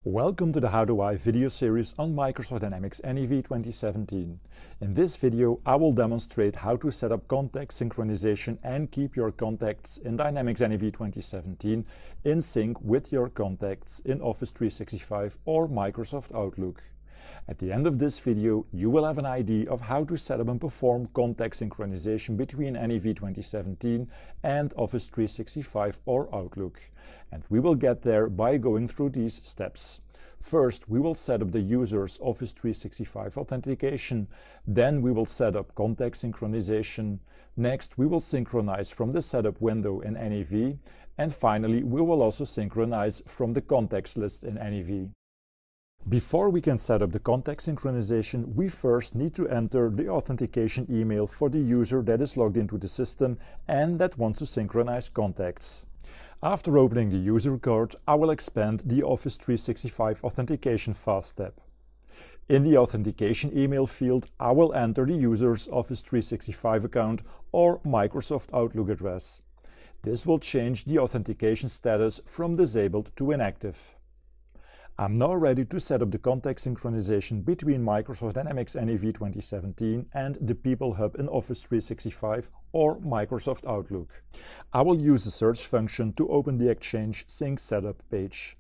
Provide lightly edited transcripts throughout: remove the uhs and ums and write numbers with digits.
Welcome to the How Do I video series on Microsoft Dynamics NAV 2017. In this video, I will demonstrate how to set up contact synchronization and keep your contacts in Dynamics NAV 2017 in sync with your contacts in Office 365 or Microsoft Outlook. At the end of this video, you will have an idea of how to set up and perform contact synchronization between NAV 2017 and Office 365 or Outlook. And we will get there by going through these steps. First, we will set up the user's Office 365 authentication. Then we will set up contact synchronization. Next, we will synchronize from the setup window in NAV. And finally, we will also synchronize from the contacts list in NAV. Before we can set up the contact synchronization, we first need to enter the authentication email for the user that is logged into the system and that wants to synchronize contacts. After opening the user card, I will expand the Office 365 authentication fast step. In the authentication email field, I will enter the user's Office 365 account or Microsoft Outlook address. This will change the authentication status from disabled to inactive. I'm now ready to set up the contact synchronization between Microsoft Dynamics NAV 2017 and the People Hub in Office 365 or Microsoft Outlook. I will use the search function to open the Exchange Sync Setup page.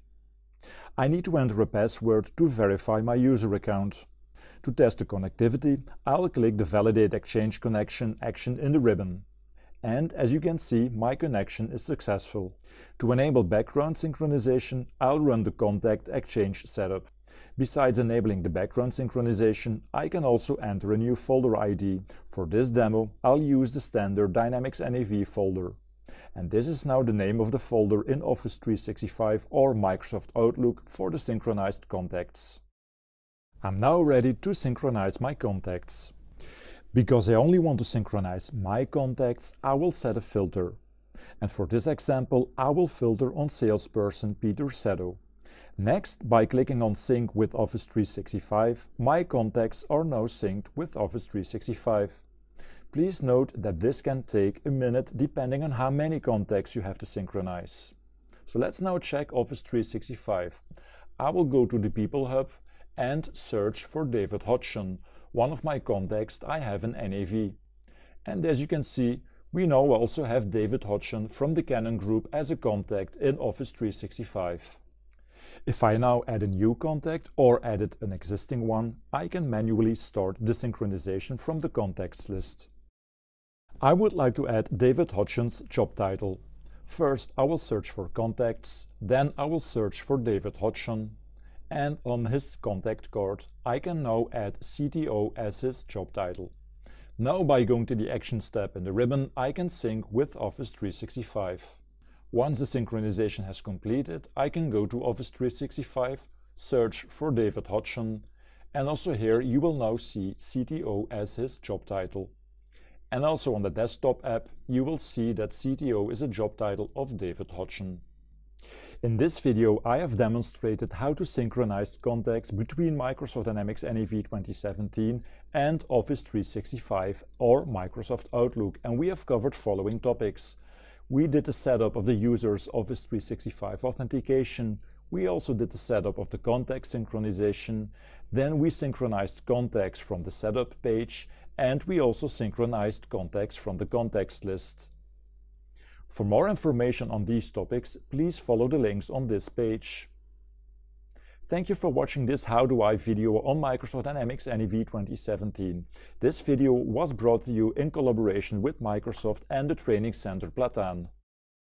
I need to enter a password to verify my user account. To test the connectivity, I'll click the Validate Exchange Connection action in the ribbon. And as you can see, my connection is successful. To enable background synchronization, I'll run the Contact Exchange setup. Besides enabling the background synchronization, I can also enter a new folder ID. For this demo, I'll use the standard Dynamics NAV folder. And this is now the name of the folder in Office 365 or Microsoft Outlook for the synchronized contacts. I'm now ready to synchronize my contacts. Because I only want to synchronize my contacts, I will set a filter. And for this example, I will filter on salesperson Peter Sedo. Next, by clicking on Sync with Office 365, my contacts are now synced with Office 365. Please note that this can take a minute depending on how many contacts you have to synchronize. So let's now check Office 365. I will go to the People Hub and search for David Hodgson, one of my contacts I have in NAV. And as you can see, we now also have David Hodgson from the Canon Group as a contact in Office 365. If I now add a new contact or edit an existing one, I can manually start the synchronization from the contacts list. I would like to add David Hodgson's job title. First, I will search for contacts, then I will search for David Hodgson. And on his contact card, I can now add CTO as his job title. Now by going to the Action tab in the ribbon, I can sync with Office 365. Once the synchronization has completed, I can go to Office 365, search for David Hodgson, and also here you will now see CTO as his job title. And also on the desktop app, you will see that CTO is a job title of David Hodgson. In this video, I have demonstrated how to synchronize contacts between Microsoft Dynamics NAV 2017 and Office 365 or Microsoft Outlook, and we have covered following topics. We did the setup of the user's Office 365 authentication. We also did the setup of the contact synchronization. Then we synchronized contacts from the setup page, and we also synchronized contacts from the contacts list. For more information on these topics, please follow the links on this page. Thank you for watching this How Do I video on Microsoft Dynamics NAV 2017. This video was brought to you in collaboration with Microsoft and the Training Center Platan.